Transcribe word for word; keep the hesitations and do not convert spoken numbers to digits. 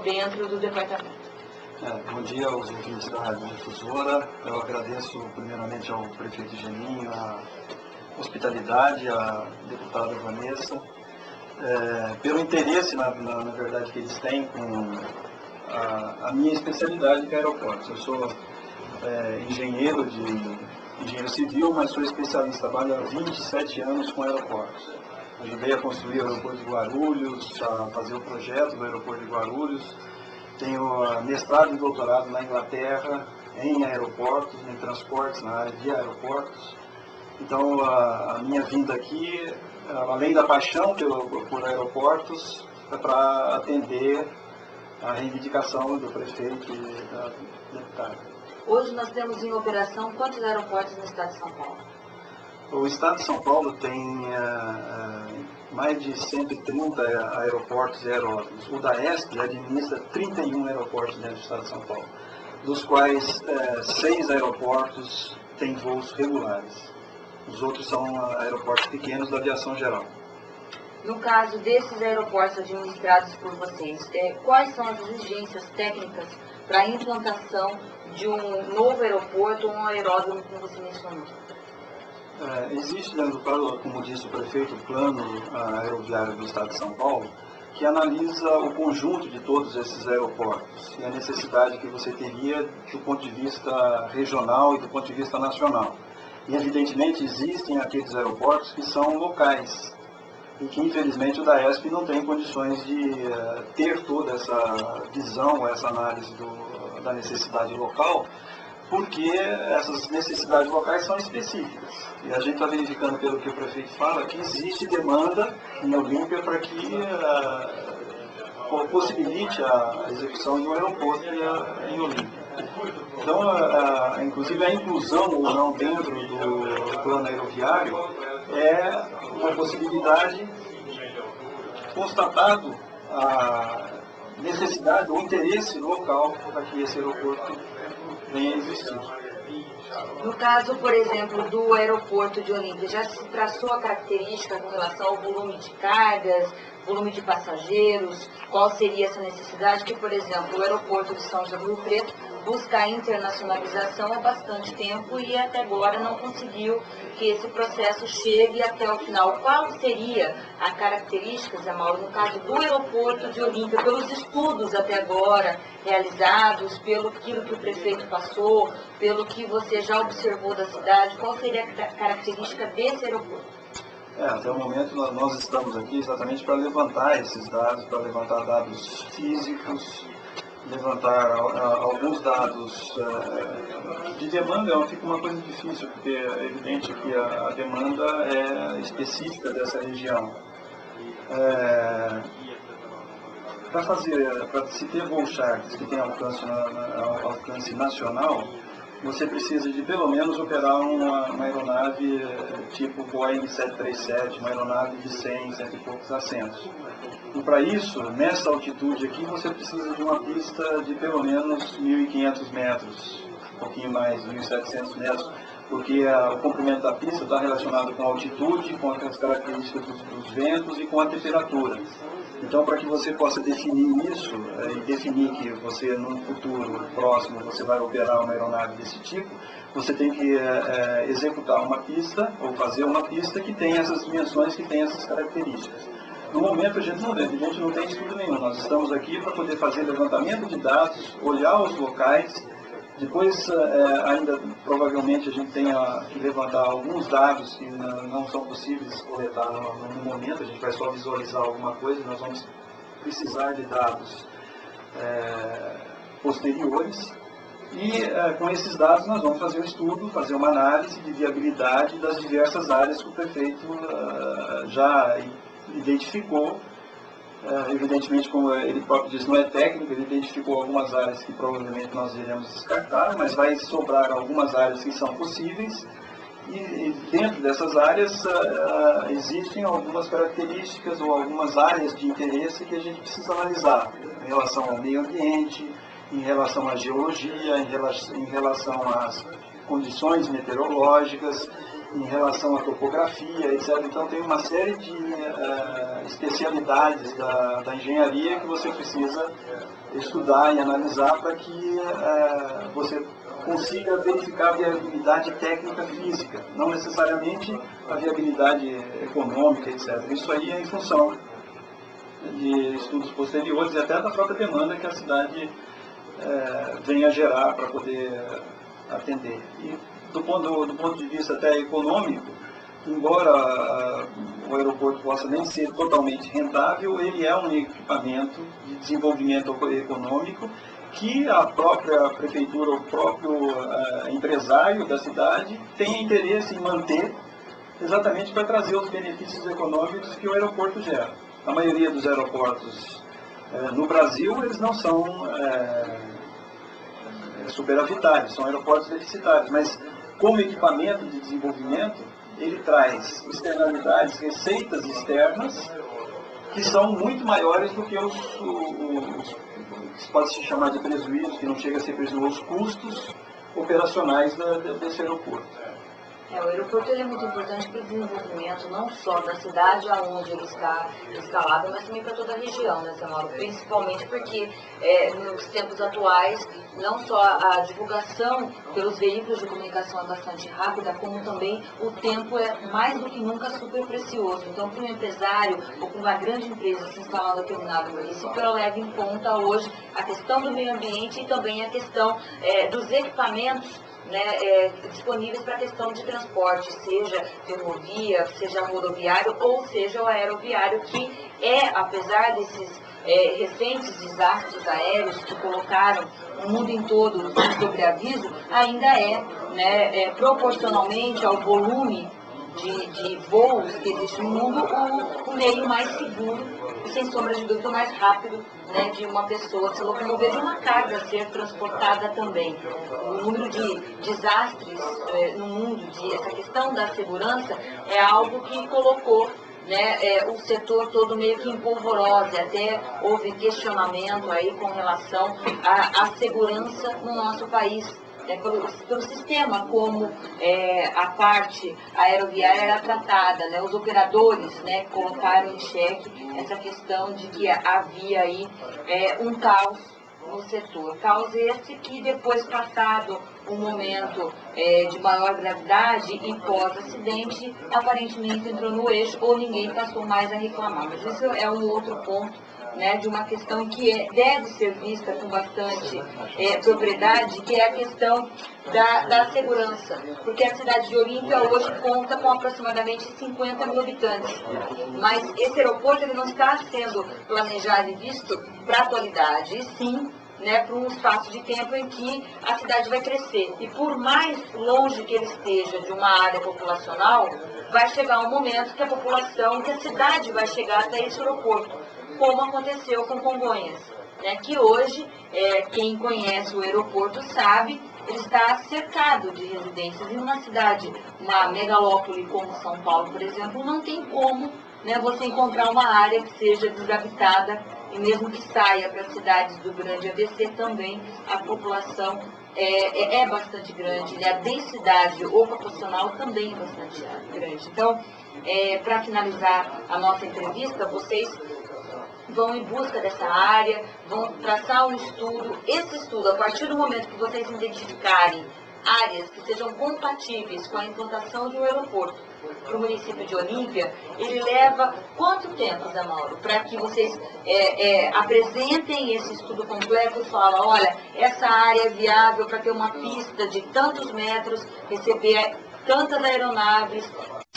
dentro do departamento. É, bom dia aos ouvintes da Rádio Difusora. Eu agradeço primeiramente ao prefeito Geninho a hospitalidade, à deputada Vanessa, é, pelo interesse, na, na, na verdade, que eles têm com a, a minha especialidade, que é aeroportos. Eu sou é, engenheiro, de, engenheiro civil, mas sou especialista, trabalho há vinte e sete anos com aeroportos. Ajudei a construir o aeroporto de Guarulhos, a fazer o projeto do aeroporto de Guarulhos. Tenho mestrado e doutorado na Inglaterra, em aeroportos, em transportes, na área de aeroportos. Então, a, a minha vinda aqui, além da paixão pelo, por aeroportos, é para atender a reivindicação do prefeito e da deputada. Hoje nós temos em operação quantos aeroportos no estado de São Paulo? O estado de São Paulo tem uh, mais de cento e trinta aeroportos e aeródromos. O DAESP administra trinta e um aeroportos dentro do estado de São Paulo, dos quais uh, seis aeroportos têm voos regulares. Os outros são aeroportos pequenos da aviação geral. No caso desses aeroportos administrados por vocês, é, quais são as exigências técnicas para a implantação de um novo aeroporto ou um aeródromo, como você mencionou? É, existe, dentro do, como disse o prefeito, o plano aeroviário do estado de São Paulo, que analisa o conjunto de todos esses aeroportos e a necessidade que você teria do ponto de vista regional e do ponto de vista nacional. E, evidentemente, existem aqueles aeroportos que são locais e que, infelizmente, o DAESP não tem condições de uh, ter toda essa visão, essa análise do, da necessidade local, porque essas necessidades locais são específicas. E a gente está verificando, pelo que o prefeito fala, que existe demanda em Olímpia para que uh, possibilite a execução de um aeroporto em Olímpia. Então, a, a, inclusive, a inclusão ou não dentro do plano aeroviário é uma possibilidade, constatado a necessidade, o interesse local para que esse aeroporto venha a existir. No caso, por exemplo, do aeroporto de Olímpia, já se traçou a característica com relação ao volume de cargas, volume de passageiros, qual seria essa necessidade? Que, por exemplo, o aeroporto de São José do Rio Preto busca a internacionalização há bastante tempo e até agora não conseguiu que esse processo chegue até o final. Qual seria a característica, Zé Mauro, no caso do aeroporto de Olímpia, pelos estudos até agora realizados, pelo que o prefeito passou, pelo que você já observou da cidade, qual seria a característica desse aeroporto? É, até o momento nós estamos aqui exatamente para levantar esses dados, para levantar dados físicos, levantar alguns dados de demanda. Fica uma coisa difícil, porque é evidente que a demanda é específica dessa região. É, para fazer, para se ter voo charters que tem alcance, alcance nacional, você precisa de pelo menos operar uma, uma aeronave tipo Boeing sete três sete, uma aeronave de cem, cento e poucos assentos. E para isso, nessa altitude aqui, você precisa de uma pista de pelo menos mil e quinhentos metros, um pouquinho mais, mil e setecentos metros, porque a, o comprimento da pista está relacionado com a altitude, com as características dos, dos ventos e com a temperatura. Então, para que você possa definir isso, e definir que você, no futuro próximo, você vai operar uma aeronave desse tipo, você tem que é, executar uma pista, ou fazer uma pista que tem essas dimensões, que tem essas características. No momento, a gente não, a gente não tem estudo nenhum. Nós estamos aqui para poder fazer levantamento de dados, olhar os locais. Depois, é, ainda, provavelmente, a gente tenha que levantar alguns dados que não são possíveis coletar no, no momento. A gente vai só visualizar alguma coisa, nós vamos precisar de dados é, posteriores. E, é, com esses dados, nós vamos fazer um estudo, fazer uma análise de viabilidade das diversas áreas que o prefeito uh, já identificou. Uh, evidentemente, como ele próprio disse, não é técnico, ele identificou algumas áreas que provavelmente nós iremos descartar, mas vai sobrar algumas áreas que são possíveis, e, e dentro dessas áreas uh, existem algumas características ou algumas áreas de interesse que a gente precisa analisar em relação ao meio ambiente, em relação à geologia, em relação, em relação às condições meteorológicas, em relação à topografia, etcétera. Então tem uma série de uh, especialidades da, da engenharia que você precisa estudar e analisar para que é, você consiga verificar a viabilidade técnica física, não necessariamente a viabilidade econômica, etcétera. Isso aí é em função de estudos posteriores e até da própria demanda que a cidade é, venha gerar para poder atender. E do ponto, do ponto de vista até econômico, embora a, o aeroporto possa nem ser totalmente rentável, ele é um equipamento de desenvolvimento econômico que a própria prefeitura, o próprio uh, empresário da cidade tem interesse em manter, exatamente para trazer os benefícios econômicos que o aeroporto gera. A maioria dos aeroportos uh, no Brasil, eles não são uh, superavitários, são aeroportos deficitários, mas como equipamento de desenvolvimento, ele traz externalidades, receitas externas, que são muito maiores do que os, os, os pode se chamar de prejuízos, que não chega a ser prejuízo, os custos operacionais da, desse aeroporto. É, o aeroporto ele é muito importante para o desenvolvimento não só da cidade onde ele está instalado, mas também para toda a região, né, Zé Mauro? Principalmente porque é, nos tempos atuais, não só a divulgação pelos veículos de comunicação é bastante rápida, como também o tempo é mais do que nunca super precioso. Então, para um empresário ou para uma grande empresa se instalar em determinado município, ela leva em conta hoje a questão do meio ambiente e também a questão é, dos equipamentos, né, é, disponíveis para a questão de transporte, seja ferrovia, seja rodoviário ou seja o aeroviário, que é, apesar desses é, recentes desastres aéreos que colocaram o mundo em todo sobre aviso, ainda é, né, é proporcionalmente ao volume de, de voos que existe no mundo, o, o meio mais seguro e, sem sombra de dúvida, mais rápido, né, de uma pessoa se locomover, de uma carga ser transportada também. O número de desastres eh, no mundo, de, essa questão da segurança, é algo que colocou, né, é, o setor todo meio que em polvorosa. Até houve questionamento aí com relação à, à segurança no nosso país. É, pelo, pelo sistema como é, a parte aeroviária era tratada, né? Os operadores, né, colocaram em xeque essa questão de que havia aí é, um caos no setor. Caos esse que depois, passado um momento é, de maior gravidade e pós-acidente, aparentemente entrou no eixo ou ninguém passou mais a reclamar. Mas isso é um outro ponto, né, de uma questão que é, deve ser vista com bastante é, propriedade, que é a questão da, da segurança. Porque a cidade de Olímpia hoje conta com aproximadamente cinquenta mil habitantes. Mas esse aeroporto ele não está sendo planejado e visto para a atualidade, e sim, né, para um espaço de tempo em que a cidade vai crescer. E por mais longe que ele esteja de uma área populacional, vai chegar um momento que a população, que a cidade vai chegar até esse aeroporto, como aconteceu com Congonhas, né, que hoje, é, quem conhece o aeroporto sabe, ele está cercado de residências. E numa cidade, uma megalópole como São Paulo, por exemplo, não tem como, né, você encontrar uma área que seja desabitada, e mesmo que saia para as cidades do grande A B C também, a população é, é, é bastante grande, né? A densidade ocupacional também é bastante grande. Então, é, para finalizar a nossa entrevista, vocês vão em busca dessa área, vão traçar um estudo. Esse estudo, a partir do momento que vocês identificarem áreas que sejam compatíveis com a implantação de um aeroporto para o município de Olímpia, ele leva quanto tempo, Zé Mauro, para que vocês é, é, apresentem esse estudo completo e falem, olha, essa área é viável para ter uma pista de tantos metros, receber tantas aeronaves,